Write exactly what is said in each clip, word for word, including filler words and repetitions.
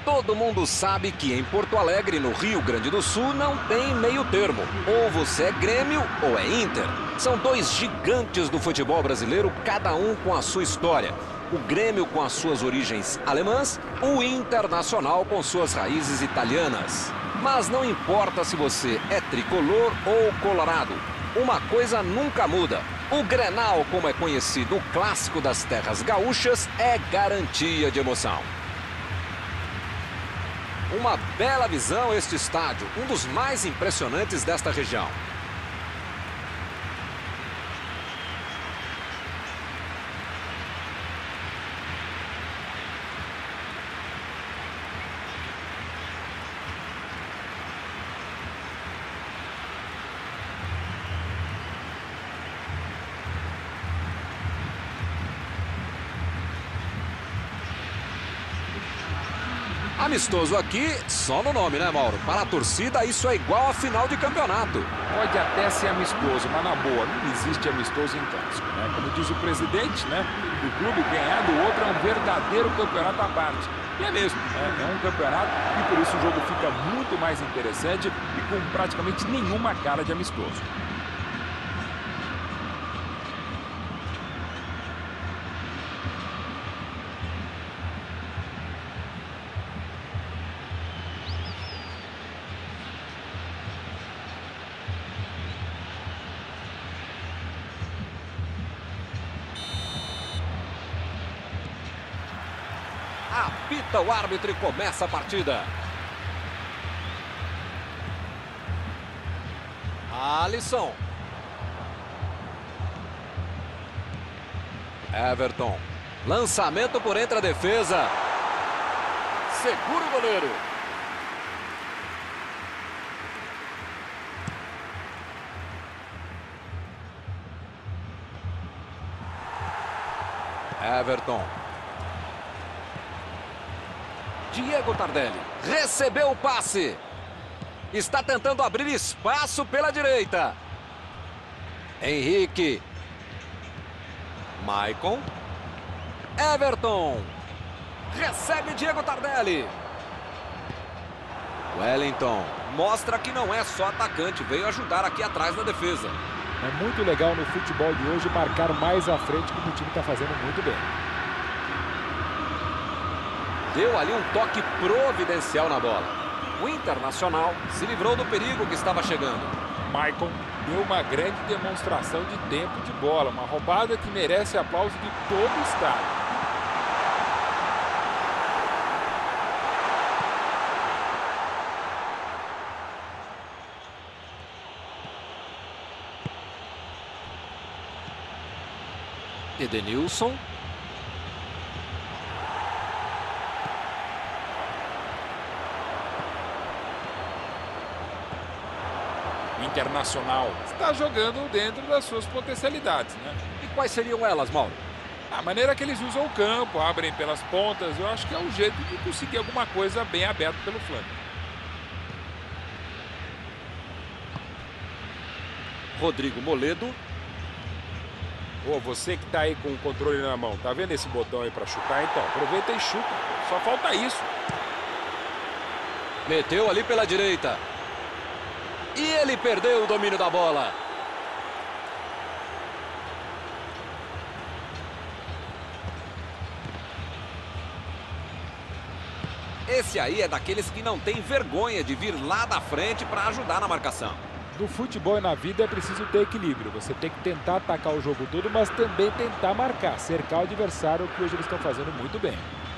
Todo mundo sabe que em Porto Alegre, no Rio Grande do Sul, não tem meio termo. Ou você é Grêmio ou é Inter. São dois gigantes do futebol brasileiro, cada um com a sua história. O Grêmio com as suas origens alemãs, o Internacional com suas raízes italianas. Mas não importa se você é tricolor ou colorado, uma coisa nunca muda. O Grenal, como é conhecido, o clássico das terras gaúchas, é garantia de emoção. Uma bela visão este estádio, um dos mais impressionantes desta região. Amistoso aqui, só no nome, né, Mauro? Para a torcida, isso é igual a final de campeonato. Pode até ser amistoso, mas na boa, não existe amistoso em clássico, né? Como diz o presidente, né? O clube ganhar do outro é um verdadeiro campeonato à parte. E é mesmo, né? É um campeonato e por isso o jogo fica muito mais interessante e com praticamente nenhuma cara de amistoso. Apita o árbitro e começa a partida. Alisson. Everton. Lançamento por entre a defesa. Segura o goleiro. Everton. Diego Tardelli recebeu o passe. Está tentando abrir espaço pela direita. Henrique. Maicon. Everton. Recebe Diego Tardelli. Wellington. Mostra que não é só atacante. Veio ajudar aqui atrás na defesa. É muito legal no futebol de hoje marcar mais à frente, como o time está fazendo muito bem. Deu ali um toque providencial na bola. O Internacional se livrou do perigo que estava chegando. Maicon deu uma grande demonstração de tempo de bola. Uma roubada que merece aplauso de todo o estádio. Edenilson. Internacional está jogando dentro das suas potencialidades, né? E quais seriam elas, Mauro? A maneira que eles usam o campo, abrem pelas pontas, eu acho que é um jeito de conseguir alguma coisa bem aberta pelo flanco. Rodrigo Moledo. Ô, você que tá aí com o controle na mão, tá vendo esse botão aí para chutar? Então, aproveita e chuta. Só falta isso. Meteu ali pela direita. E ele perdeu o domínio da bola. Esse aí é daqueles que não tem vergonha de vir lá da frente para ajudar na marcação. No futebol e na vida é preciso ter equilíbrio. Você tem que tentar atacar o jogo todo, mas também tentar marcar, cercar o adversário, que hoje eles estão fazendo muito bem.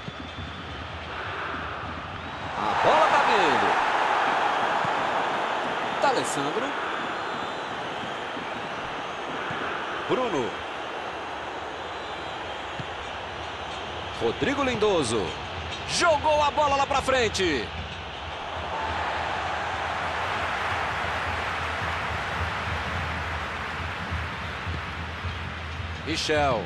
A bola tá vindo. Alessandro. Bruno. Rodrigo Lindoso. Jogou a bola lá pra frente. Michel.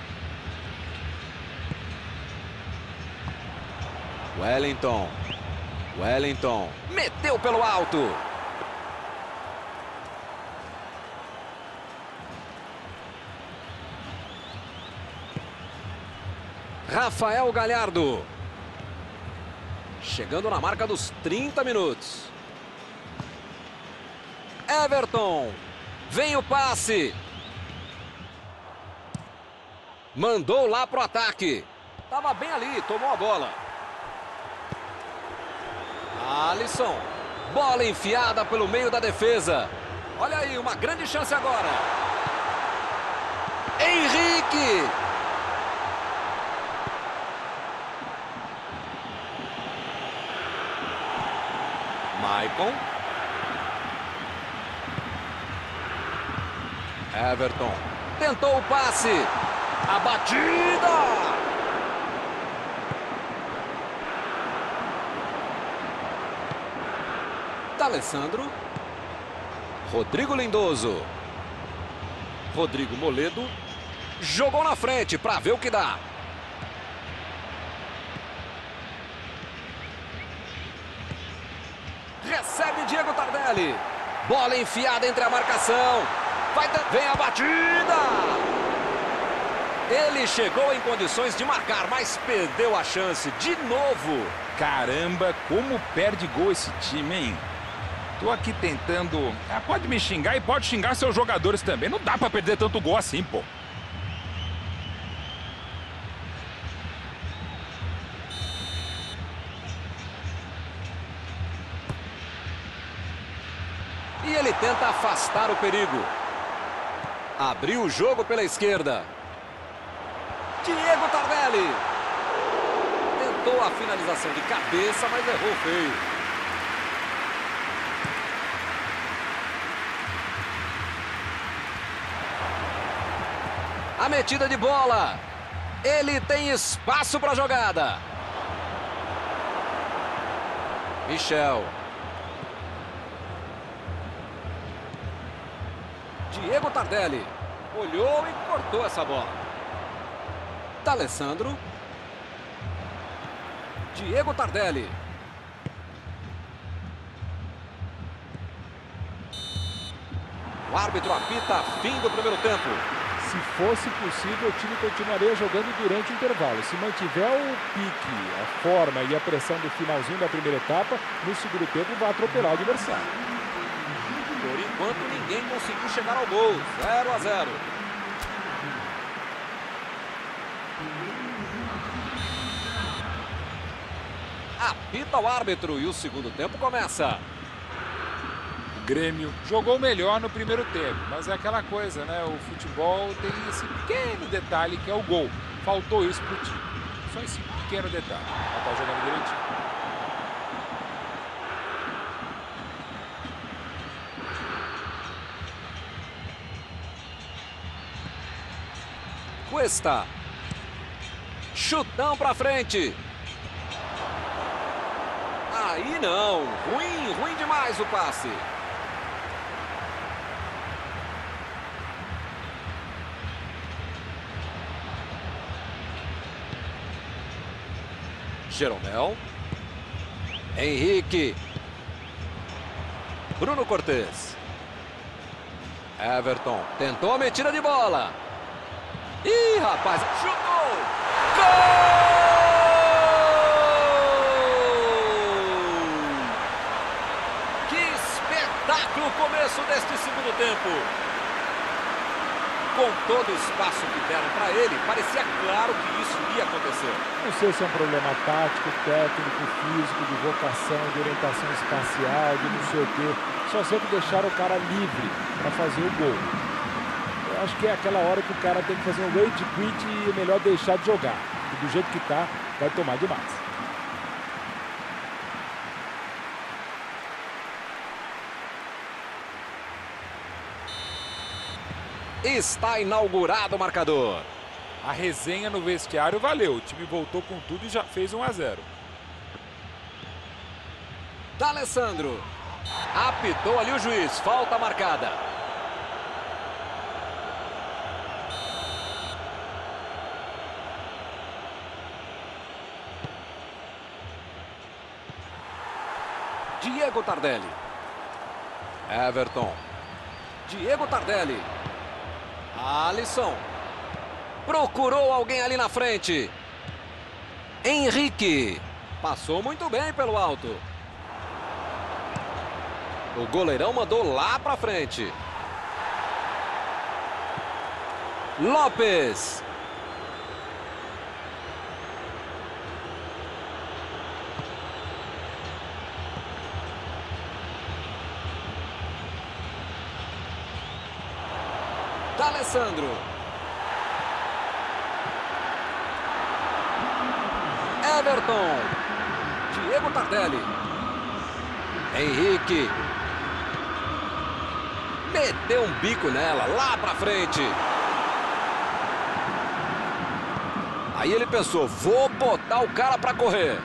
Wellington. Wellington. Meteu pelo alto. Rafael Galhardo. Chegando na marca dos trinta minutos. Everton. Vem o passe. Mandou lá pro ataque. Tava bem ali, tomou a bola. Alisson. Bola enfiada pelo meio da defesa. Olha aí, uma grande chance agora. Henrique. Maicon. Everton. Tentou o passe. A batida. D'Alessandro. Rodrigo Lindoso. Rodrigo Moledo. Jogou na frente para ver o que dá. Recebe Diego Tardelli. Bola enfiada entre a marcação. Vai, vem a batida. Ele chegou em condições de marcar, mas perdeu a chance de novo. Caramba, como perde gol esse time, hein? Tô aqui tentando... Ah, pode me xingar e pode xingar seus jogadores também. Não dá pra perder tanto gol assim, pô. E ele tenta afastar o perigo. Abriu o jogo pela esquerda. Diego Tardelli. Tentou a finalização de cabeça, mas errou feio. A metida de bola. Ele tem espaço para a jogada. Michel. Diego Tardelli. Olhou e cortou essa bola. D'Alessandro. Diego Tardelli. O árbitro apita fim do primeiro tempo. Se fosse possível, o time continuaria jogando durante o intervalo. Se mantiver o pique, a forma e a pressão do finalzinho da primeira etapa, no segundo tempo vai atropelar o adversário. Por enquanto, ninguém conseguiu chegar ao gol. zero a zero. Apita o árbitro e o segundo tempo começa. O Grêmio jogou melhor no primeiro tempo, mas é aquela coisa, né? O futebol tem esse pequeno detalhe que é o gol. Faltou isso pro time. Só esse pequeno detalhe. Ela tá jogando direitinho. Cuesta. Chutão pra frente. Aí não. Ruim, ruim demais o passe. Jeromel. Henrique. Bruno Cortez. Everton. Tentou a metida de bola. Ih, rapaz. Chutou. Gol! Que espetáculo o começo deste segundo tempo. Com todo o espaço que deram para ele, parecia claro que isso ia acontecer. Não sei se é um problema tático, técnico, físico, de vocação, de orientação espacial, de não sei o quê. Só sei que deixaram o cara livre para fazer o gol. Eu acho que é aquela hora que o cara tem que fazer um rage quit e é melhor deixar de jogar. E do jeito que tá, vai tomar demais. Está inaugurado o marcador. A resenha no vestiário valeu. O time voltou com tudo e já fez um a zero. D'Alessandro. Apitou ali o juiz. Falta marcada. Diego Tardelli. Everton. Diego Tardelli. Alisson. Procurou alguém ali na frente. Henrique. Passou muito bem pelo alto. O goleirão mandou lá pra frente. Lopes. D'Alessandro. Everton. Diego Tardelli. Henrique. Meteu um bico nela, lá pra frente. Aí ele pensou, vou botar o cara pra correr.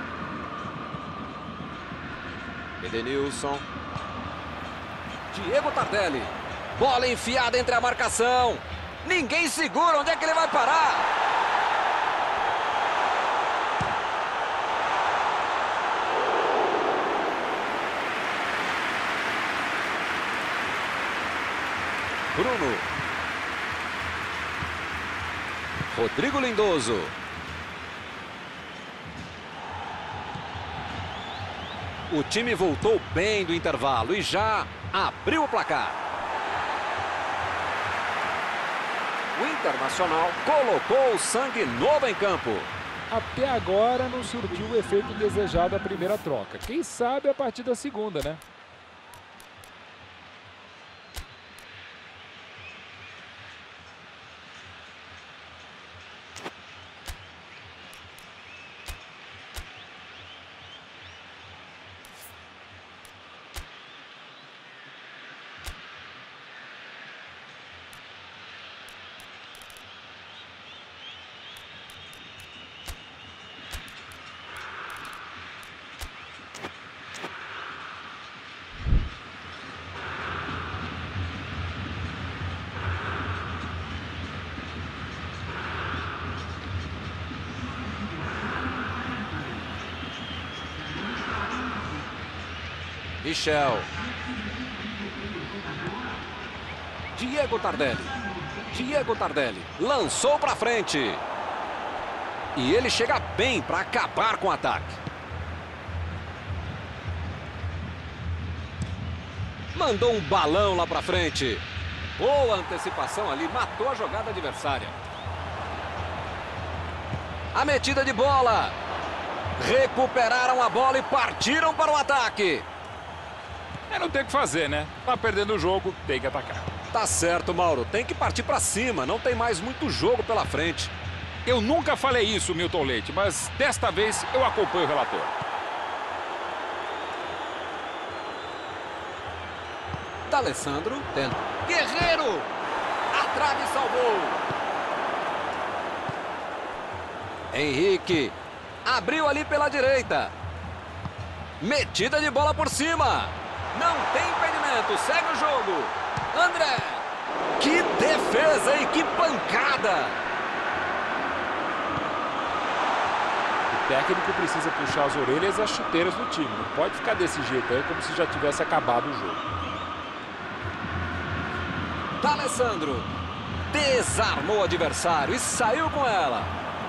Edenilson. Diego Tardelli. Bola enfiada entre a marcação. Ninguém segura, onde é que ele vai parar? Bruno. Rodrigo Lindoso. O time voltou bem do intervalo e já abriu o placar. O Internacional colocou o sangue novo em campo. Até agora não surtiu o efeito desejado a primeira troca. Quem sabe a partir da segunda, né? Michel. Diego Tardelli. Diego Tardelli. Lançou para frente. E ele chega bem para acabar com o ataque. Mandou um balão lá para frente. Boa antecipação ali. Matou a jogada adversária. A metida de bola. Recuperaram a bola e partiram para o ataque. É, não tem o que fazer, né? Tá perdendo o jogo, tem que atacar. Tá certo, Mauro. Tem que partir pra cima. Não tem mais muito jogo pela frente. Eu nunca falei isso, Milton Leite, mas desta vez eu acompanho o relator. D'Alessandro. Tenta. Guerreiro! A trave salvou. Henrique. Abriu ali pela direita. Metida de bola por cima. Não tem impedimento, segue o jogo. André. Que defesa e que pancada. O técnico precisa puxar as orelhas e as chuteiras do time. Não pode ficar desse jeito aí, como se já tivesse acabado o jogo. D'Alessandro. Desarmou o adversário e saiu com ela.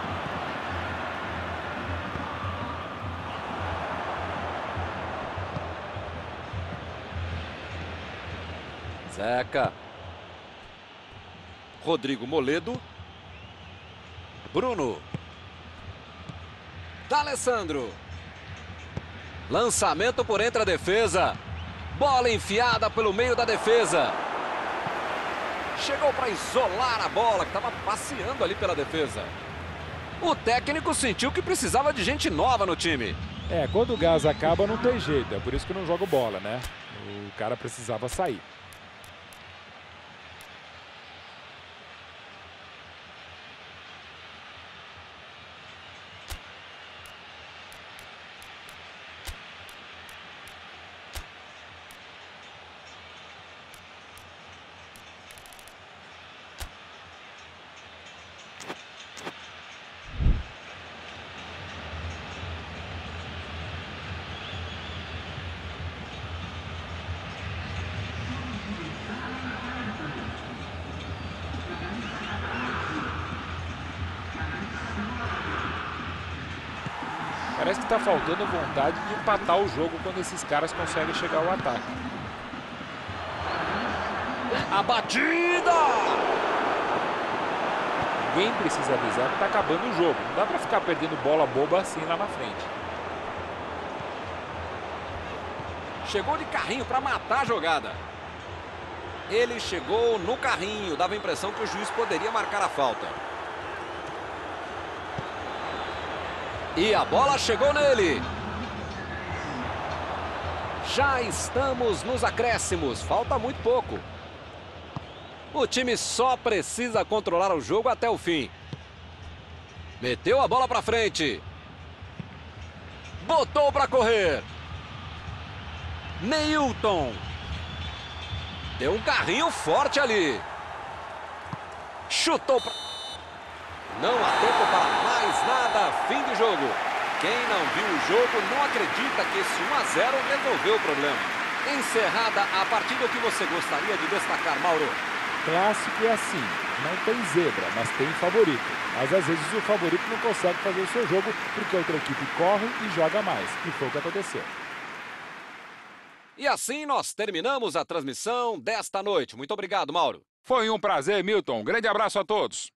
Zeca. Rodrigo Moledo. Bruno. D'Alessandro. Lançamento por entre a defesa. Bola enfiada pelo meio da defesa. Chegou para isolar a bola que estava passeando ali pela defesa. O técnico sentiu que precisava de gente nova no time. É, quando o gás acaba não tem jeito. É por isso que não joga bola, né? O cara precisava sair. Parece que está faltando vontade de empatar o jogo quando esses caras conseguem chegar ao ataque. A batida! Ninguém precisa avisar que está acabando o jogo. Não dá para ficar perdendo bola boba assim lá na frente. Chegou de carrinho para matar a jogada. Ele chegou no carrinho. Dava a impressão que o juiz poderia marcar a falta. E a bola chegou nele. Já estamos nos acréscimos. Falta muito pouco. O time só precisa controlar o jogo até o fim. Meteu a bola para frente. Botou para correr. Neilton. Deu um carrinho forte ali. Chutou para... Não há tempo para mais nada. Fim de jogo. Quem não viu o jogo não acredita que esse um a zero resolveu o problema. Encerrada a partida, o que você gostaria de destacar, Mauro? Clássico é assim, não tem zebra, mas tem favorito. Mas às vezes o favorito não consegue fazer o seu jogo porque a outra equipe corre e joga mais. E foi o que aconteceu. E assim nós terminamos a transmissão desta noite. Muito obrigado, Mauro. Foi um prazer, Milton. Um grande abraço a todos.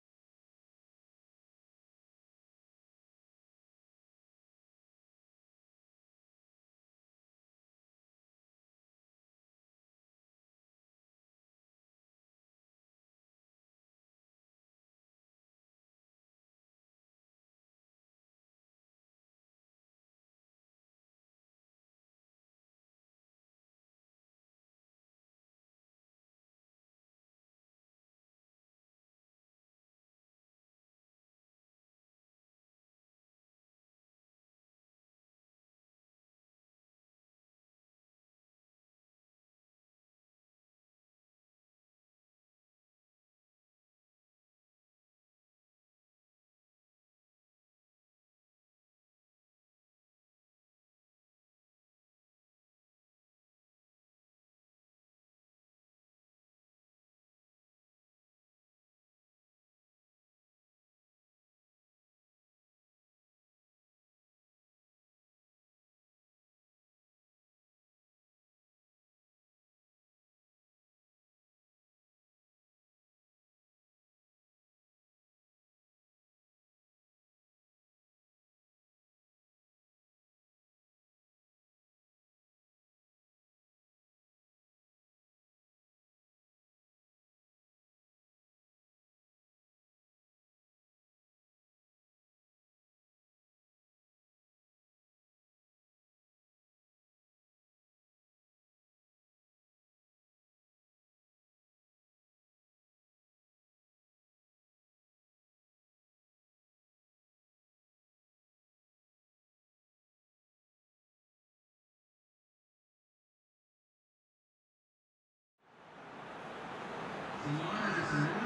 Senhoras e senhores.